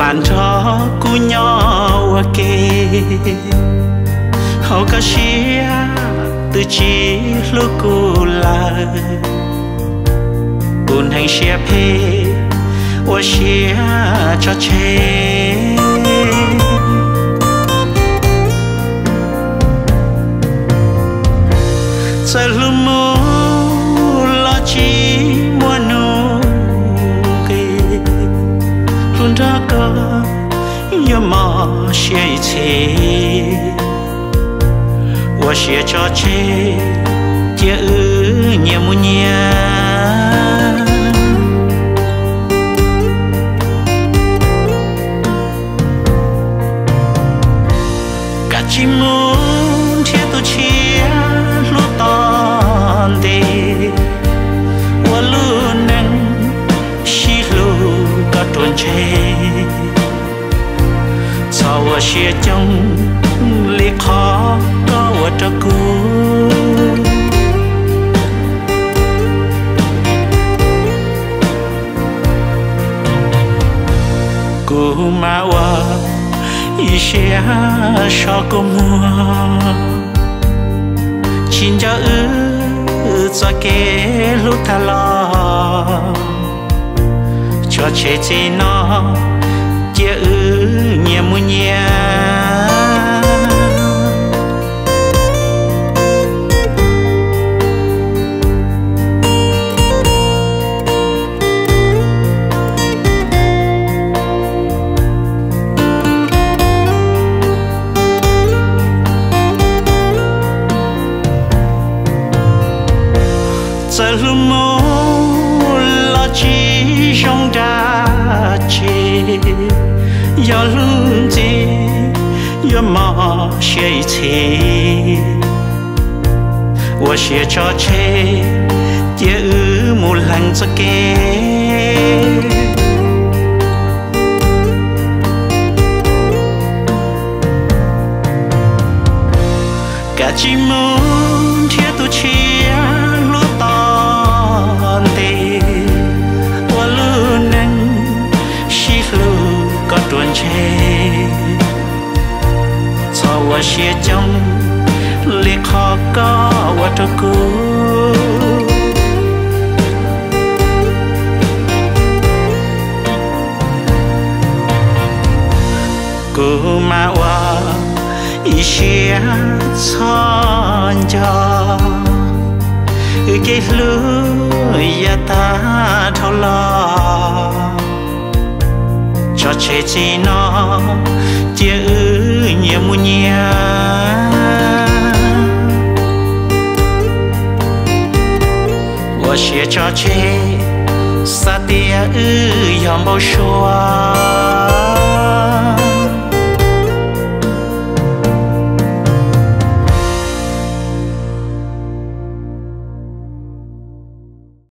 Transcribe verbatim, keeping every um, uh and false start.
bạn cho cú nhỏ kề họ có xia từ chỉ lúc cú là buồn hành xia phê ô xia cho chê giờ lúc mù lo chỉ muốn nụ kề luôn đã có nhớ mò xia chê我写着这这年木年，嘎吉木天都切路当的，我路能西路个顿车，操我写中离开。我这故，故嘛我一些少个么，亲家儿做给路他了，做切切那，姐儿年么年。在路梦老几上大街，要路子要马写车，我写着车，爹儿木兰子给，嘎吉木铁都切。我写中离开个我这故，故嘛我一些参加，给路也打透了。cho chế chỉ nó chia ư nhiều mu nhia我写着这撒点ư yom bao xua